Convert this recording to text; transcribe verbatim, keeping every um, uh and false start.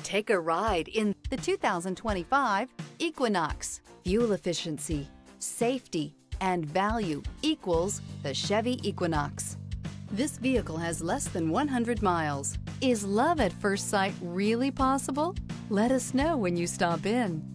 Take a ride in the two thousand twenty-five Equinox. Fuel efficiency, safety, and value equals the Chevy Equinox. This vehicle has less than one hundred miles. Is love at first sight really possible? Let us know when you stop in.